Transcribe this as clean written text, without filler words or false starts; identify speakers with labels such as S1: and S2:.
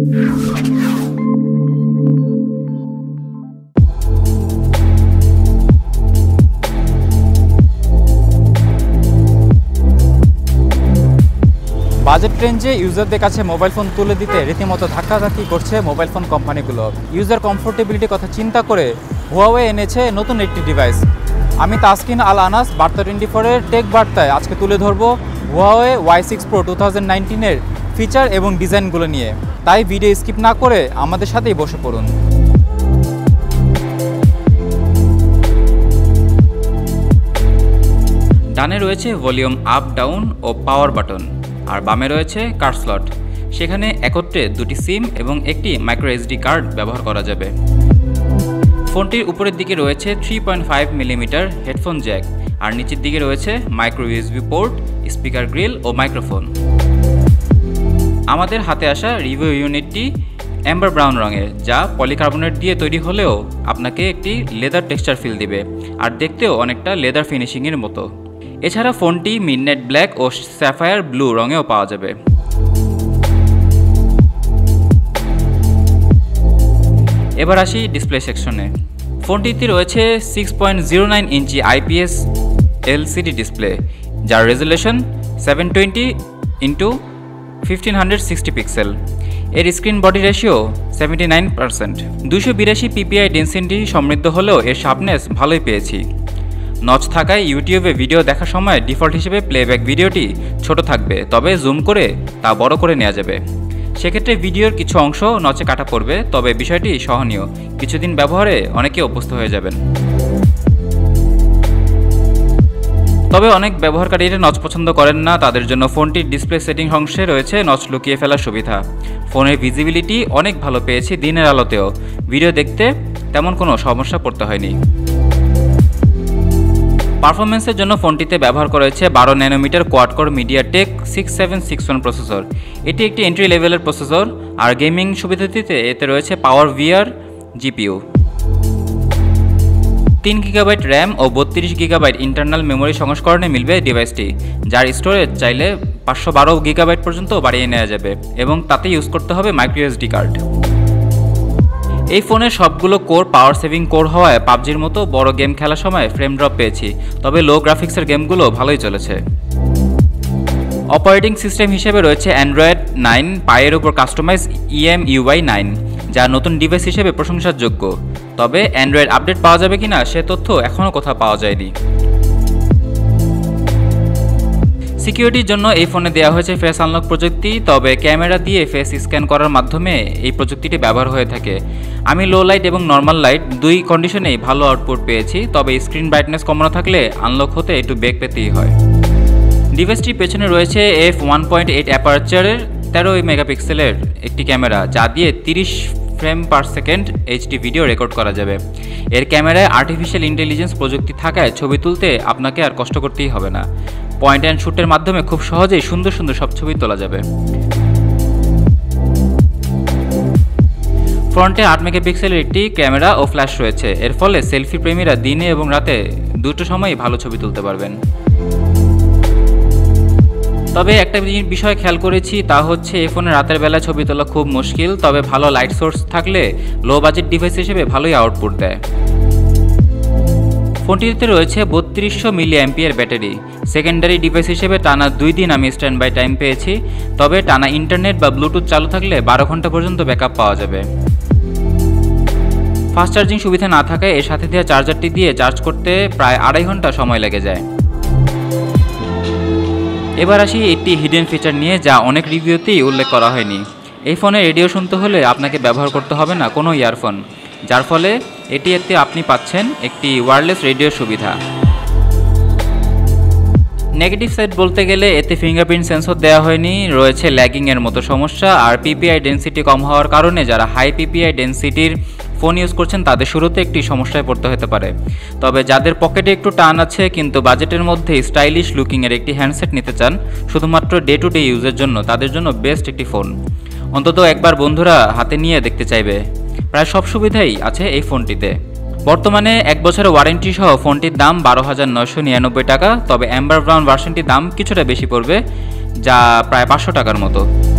S1: Budget রেঞ্জে ইউজারদের কাছে mobile phone তুলে দিতে রীতিমতো ধাক্কাধাক্কি করছে মোবাইল ফোন কোম্পানিগুলো। ইউজার কমফোর্টেবিলিটির কথা চিন্তা করে হুয়াওয়ে এনেছে নতুন একটি ডিভাইস। আমি তাসকিন আল আনাস, বার্তা 24-এর টেক বার্তায় আজকে তুলে ধরবো হুয়াওয়ে Y6 Pro 2019-এর ফিচার এবং ডিজাইনগুলো নিয়ে। তাই ভিডিও স্কিপ না করে আমাদের সাথেই বসে পড়ুন। ডানে রয়েছে ভলিউম আপ ডাউন ও পাওয়ার বাটন, আর বামে রয়েছে কার্ড স্লট। সেখানে একত্রে দুটি সিম এবং একটি মাইক্রো এসডি কার্ড ব্যবহার করা যাবে। ফোনটির উপরের দিকে রয়েছে 3.5 মিলিমিটার হেডফোন জ্যাক, আর নিচের দিকে রয়েছে micro USB port, speaker grill ও মাইক্রোফোন। আমাদের হাতে আসা রিভিউ ইউনিটটি অ্যাম্বার ব্রাউন রঙের, যা পলিকার্বনেট দিয়ে তৈরি হলেও আপনাকে একটি লেদার টেক্সচার ফিল দিবে, আর দেখতেও অনেকটা লেদার ফিনিশিংয়ের মতো। এছাড়া ফোনটি মিডনাইট ব্ল্যাক ও স্যাফায়ার ব্লু রঙেও পাওয়া যাবে। এবার আসি ডিসপ্লে সেকশনে। ফোনটিতে রয়েছে 6.09 ইঞ্চি IPS LCD ডিসপ্লে, যার রেজুলেশন 720x1560 পিক্সেল। এর screen body ratio 79%। 282 PPI density সমৃদ্ধ হলেও এর শার্পনেস ভালোই পেয়েছি। নচ থাকায় ইউটিউবে ভিডিও দেখার সময় ডিফল্ট হিসেবে প্লেব্যাক ভিডিওটি ছোট থাকবে, তবে জুম করে তা বড় করে নেওয়া যাবে। সেক্ষেত্রে ভিডিওর কিছু অংশ নচে কাটা পড়বে, তবে বিষয়টি সহনীয়। কিছুদিন ব্যবহারে অনেকে অভ্যস্ত হয়ে যাবেন। তবে অনেক ব্যবহারকারীরা নচ পছন্দ করেন না, তাদের জন্য ফোনটির ডিসপ্লে সেটিং অংশে রয়েছে নচ লুকিয়ে ফেলার সুবিধা। ফোনের ভিজিবিলিটি অনেক ভালো পেয়েছি দিনের আলোতেও, ভিডিও দেখতে তেমন কোনো সমস্যা পড়তে হয়নি। পারফরমেন্সের জন্য ফোনটিতে ব্যবহার করা হয়েছে 12 nanometre quad core MediaTek 6761 processor. এটি একটি এন্ট্রি লেভেলের প্রসেসর, আর গেমিং সুবিধা দিতে এতে রয়েছে power VR GPU। 3 GB RAM ও 32 GB ইন্টারনাল মেমোরি সংস্করণে মিলবে ডিভাইসটি, যার স্টোরেজ চাইলে 512 GB পর্যন্ত বাড়িয়ে নেওয়া যাবে, এবং তাতে ইউজ করতে হবে মাইক্রো এসডি কার্ড। এই ফোনের সবগুলো কোর পাওয়ার সেভিং কোর হওয়ায় পাবজির মতো বড় গেম খেলার সময় ফ্রেম ড্রপ পেয়েছি, তবে লো গ্রাফিক্সের গেমগুলো ভালোই চলেছে। অপারেটিং সিস্টেম হিসেবে রয়েছে অ্যান্ড্রয়েড 9 পাইয়ের উপর কাস্টমাইজ EMUI 9, যা নতুন ডিভাইস হিসেবে প্রশংসার যোগ্য। তবে অ্যান্ড্রয়েড আপডেট পাওয়া যাবে কিনা সে তথ্য এখনও কোথাও পাওয়া যায়নি। সিকিউরিটির জন্য এই ফোনে দেওয়া হয়েছে ফেস আনলক প্রযুক্তি, তবে ক্যামেরা দিয়ে ফেস স্ক্যান করার মাধ্যমে এই প্রযুক্তিটি ব্যবহার হয়ে থাকে। আমি লো লাইট এবং নর্মাল লাইট দুই কন্ডিশনেই ভালো আউটপুট পেয়েছি, তবে স্ক্রিন ব্রাইটনেস কমানো থাকলে আনলক হতে একটু বেগ পেতেই হয়। ডিভাইসটির পেছনে রয়েছে f1.8 অ্যাপারচারের 13 মেগাপিক্সেলের একটি ক্যামেরা, যা দিয়ে 30 frame per second HD video record করা যাবে। এর ক্যামেরায় আর্টিফিশিয়াল ইন্টেলিজেন্স প্রযুক্তি থাকায় ছবি তুলতে আপনাকে আর কষ্ট করতেই হবে না। পয়েন্ট অ্যান্ড শুটের মাধ্যমে খুব সহজেই সুন্দর সুন্দর সব ছবি তোলা যাবে। ফ্রন্টে 8 মেগাপিক্সেলের একটি ক্যামেরা ও ফ্ল্যাশ রয়েছে, এর ফলে সেলফি প্রেমীরা দিনে এবং রাতে দুটো সময়ই ভালো ছবি তুলতে পারবেন। তবে একটা বিষয় খেয়াল করেছি, তা হচ্ছে এই ফোনে রাতের বেলা ছবি তোলা খুব মুশকিল, তবে ভালো লাইট সোর্স থাকলে লো বাজেট ডিভাইস হিসেবে ভালোই আউটপুট দেয়। ফোনটিতে রয়েছে 3200 mAh ব্যাটারি। সেকেন্ডারি ডিভাইস হিসেবে টানা 2 দিন আমি স্ট্যান্ড বাই টাইম পেয়েছি, তবে টানা ইন্টারনেট বা ব্লুটুথ চালু থাকলে 12 ঘন্টা পর্যন্ত ব্যাকআপ পাওয়া যাবে। ফাস্ট চার্জিং সুবিধা না থাকায় এর সাথে দেওয়া চার্জারটি দিয়ে চার্জ করতে প্রায় 2.5 ঘন্টা সময় লেগে যায়। এবার আসি একটি হিডেন ফিচার নিয়ে, যা অনেক রিভিউতেই উল্লেখ করা হয়নি। এই ফোনে রেডিও শুনতে হলে আপনাকে ব্যবহার করতে হবে না কোনো ইয়ারফোন, যার ফলে এতে আপনি পাচ্ছেন একটি ওয়্যারলেস রেডিও সুবিধা। নেগেটিভ সাইড বলতে গেলে এতে ফিঙ্গারপ্রিন্ট সেন্সর দেওয়া হয়নি, রয়েছে ল্যাগিংয়ের মতো সমস্যা, আর PPI ডেনসিটি কম হওয়ার কারণে যারা হাই PPI ডেনসিটির ফোন ইউজ করছেন তাদের শুরুতে একটি সমস্যায় পড়তে হতে পারে। তবে যাদের পকেটে একটু টান আছে কিন্তু বাজেটের মধ্যে স্টাইলিশ লুকিংয়ের একটি হ্যান্ডসেট নিতে চান শুধুমাত্র ডে টু ডে ইউজের জন্য, তাদের জন্য বেস্ট একটি ফোন। অন্তত একবার বন্ধুরা হাতে নিয়ে দেখতে চাইবে। প্রায় সব সুবিধাই আছে এই ফোনটিতে। বর্তমানে 1 বছরের ওয়ারেন্টি সহ ফোনটির দাম 12,999 টাকা, তবে অ্যাম্বার ব্রাউন ভার্সনটির দাম কিছুটা বেশি পড়বে, যা প্রায় 500 টাকার মতো।